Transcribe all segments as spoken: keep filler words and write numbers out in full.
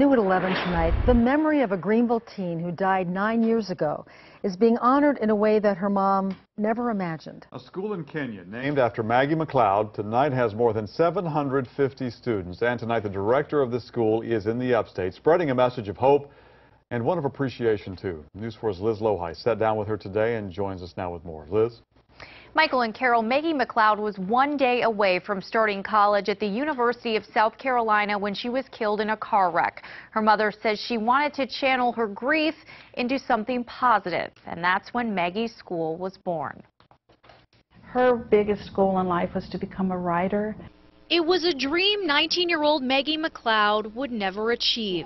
New at eleven tonight, the memory of a Greenville teen who died nine years ago is being honored in a way that her mom never imagined. A school in Kenya named after Maggie McLeod tonight has more than seven hundred fifty students. And tonight the director of the school is in the upstate spreading a message of hope and one of appreciation too. News four's Liz Lohi sat down with her today and joins us now with more. Liz? Michael and Carol, Maggie McLeod was one day away from starting college at the University of South Carolina when she was killed in a car wreck. Her mother says she wanted to channel her grief into something positive, and that's when Maggie's school was born. Her biggest goal in life was to become a writer. It was a dream nineteen-year-old Maggie McLeod would never achieve.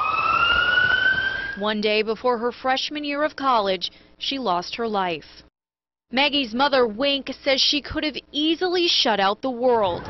One day before her freshman year of college, she lost her life. Maggie's mother, Wink, says she could have easily shut out the world.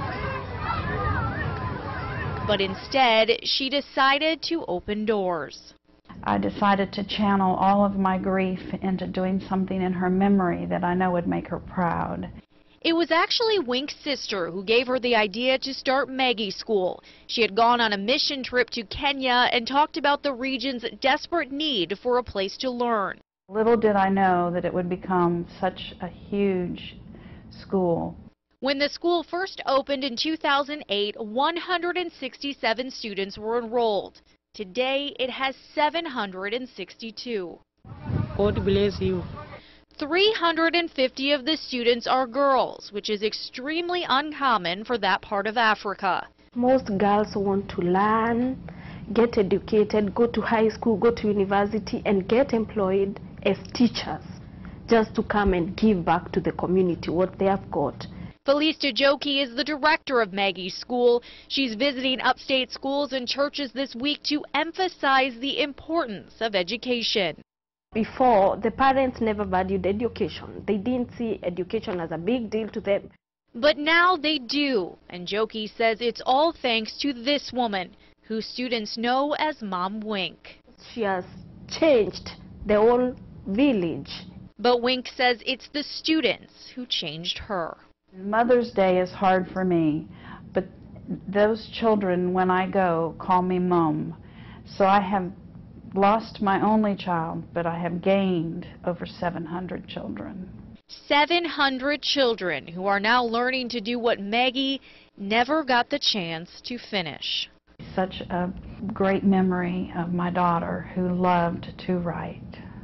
But instead, she decided to open doors. I decided to channel all of my grief into doing something in her memory that I know would make her proud. It was actually Wink's sister who gave her the idea to start Maggie's School. She had gone on a mission trip to Kenya and talked about the region's desperate need for a place to learn. Little did I know that it would become such a huge school. When the school first opened in two thousand eight, one hundred sixty-seven students were enrolled. Today, it has seven hundred sixty-two. God bless you. three hundred fifty of the students are girls, which is extremely uncommon for that part of Africa. Most girls want to learn, get educated, go to high school, go to university, and get employed as teachers, just to come and give back to the community what they have got. Felice Joki is the director of Maggie's School. She's visiting upstate schools and churches this week to emphasize the importance of education. Before, the parents never valued education. They didn't see education as a big deal to them. But now they do, and Joki says it's all thanks to this woman, who students know as Mom Wink. She has changed the whole village. But Wink says it's the students who changed her. Mother's Day is hard for me, but those children, when I go, call me Mom. So I have lost my only child, but I have gained over seven hundred children. seven hundred children who are now learning to do what Maggie never got the chance to finish. Such a great memory of my daughter who loved to write.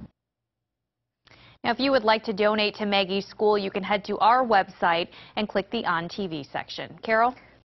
Now, if you would like to donate to Maggie's School, you can head to our website and click the On T V section. Carol?